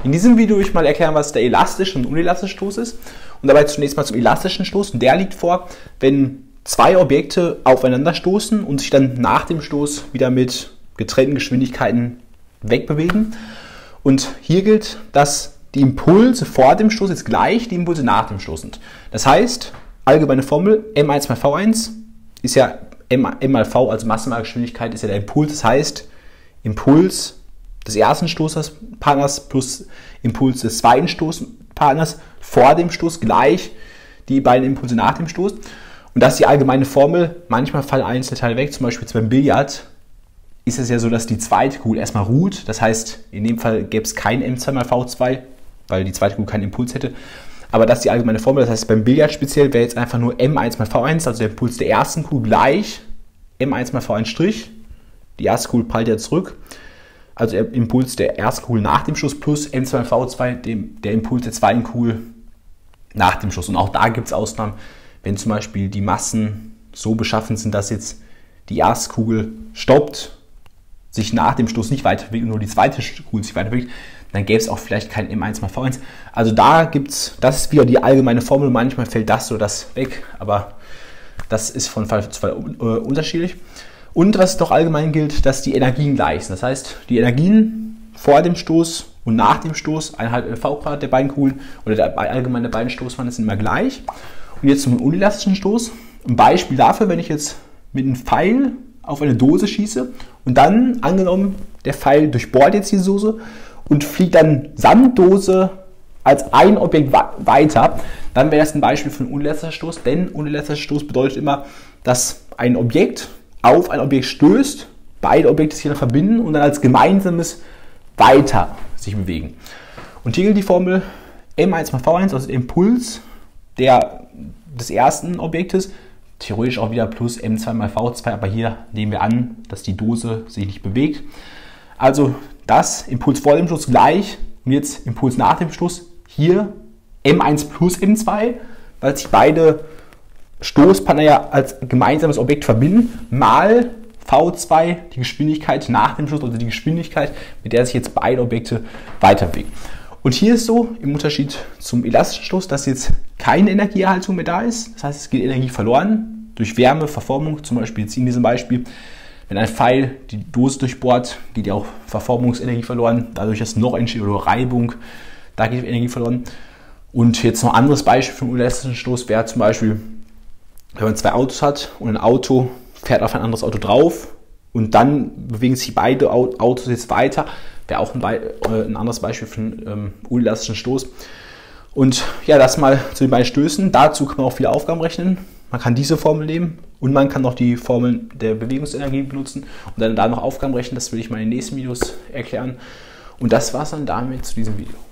In diesem Video will ich mal erklären, was der elastische und unelastische Stoß ist. Und dabei zunächst mal zum elastischen Stoß. Und der liegt vor, wenn zwei Objekte aufeinander stoßen und sich dann nach dem Stoß wieder mit getrennten Geschwindigkeiten wegbewegen. Und hier gilt, dass die Impulse vor dem Stoß jetzt gleich die Impulse nach dem Stoß sind. Das heißt, allgemeine Formel m1 mal v1 ist ja m mal v, also Masse mal Geschwindigkeit, ist ja der Impuls. Das heißt, Impuls des ersten Stoßpartners plus Impuls des zweiten Stoßpartners vor dem Stoß gleich die beiden Impulse nach dem Stoß. Und das ist die allgemeine Formel. Manchmal fallen einzelne Teile weg, zum Beispiel beim Billard ist es ja so, dass die zweite Kugel erstmal ruht. Das heißt, in dem Fall gäbe es kein m2 mal v2, weil die zweite Kugel keinen Impuls hätte. Aber das ist die allgemeine Formel. Das heißt, beim Billard speziell wäre jetzt einfach nur m1 mal v1, also der Impuls der ersten Kugel gleich m1 mal v1 Strich. Die erste Kugel prallt ja zurück. Also der Impuls der ersten Kugel nach dem Schuss plus m2 mal v2, der Impuls der zweiten Kugel nach dem Schuss. Und auch da gibt es Ausnahmen, wenn zum Beispiel die Massen so beschaffen sind, dass jetzt die erste Kugel stoppt, sich nach dem Stoß nicht weiter bewegt und nur die zweite Kugel sich weiter bewegt, dann gäbe es auch vielleicht kein m1 mal v1. Also da gibt's, das ist wieder die allgemeine Formel, manchmal fällt das oder das weg, aber das ist von Fall zu Fall unterschiedlich. Und was doch allgemein gilt, dass die Energien gleich sind. Das heißt, die Energien vor dem Stoß und nach dem Stoß, 1,5 v² der beiden Kugeln oder der allgemeine beiden Stoßwanden sind immer gleich. Und jetzt zum unelastischen Stoß. Ein Beispiel dafür, wenn ich jetzt mit einem Pfeil auf eine Dose schieße und dann, angenommen, der Pfeil durchbohrt jetzt die Dose und fliegt dann samt Dose als ein Objekt weiter, dann wäre das ein Beispiel für einen unelastischen Stoß, denn unelastischer Stoß bedeutet immer, dass ein Objekt auf ein Objekt stößt, beide Objekte sich dann verbinden und dann als gemeinsames weiter sich bewegen. Und hier gilt die Formel m1 mal v1, also der Impuls des ersten Objektes, theoretisch auch wieder plus m2 mal v2, aber hier nehmen wir an, dass die Dose sich nicht bewegt. Also das Impuls vor dem Stoß gleich und jetzt Impuls nach dem Stoß, hier m1 plus m2, weil sich beide Stoßpartner ja als gemeinsames Objekt verbinden, mal v2, die Geschwindigkeit nach dem Stoß, also die Geschwindigkeit, mit der sich jetzt beide Objekte weiter bewegen. Und hier ist so, im Unterschied zum elastischen Stoß, dass jetzt keine Energieerhaltung mehr da ist. Das heißt, es geht Energie verloren durch Wärme, Verformung. Zum Beispiel jetzt in diesem Beispiel, wenn ein Pfeil die Dose durchbohrt, geht ja auch Verformungsenergie verloren. Dadurch, dass noch entsteht oder Reibung, da geht Energie verloren. Und jetzt noch ein anderes Beispiel für einen unelastischen Stoß wäre zum Beispiel, wenn man zwei Autos hat und ein Auto fährt auf ein anderes Auto drauf und dann bewegen sich beide Autos jetzt weiter, wäre auch ein anderes Beispiel für einen unelastischen Stoß. Und ja, das mal zu den beiden Stößen. Dazu kann man auch viele Aufgaben rechnen. Man kann diese Formel nehmen und man kann noch die Formeln der Bewegungsenergie benutzen und dann da noch Aufgaben rechnen. Das will ich mal in den nächsten Videos erklären. Und das war es dann damit zu diesem Video.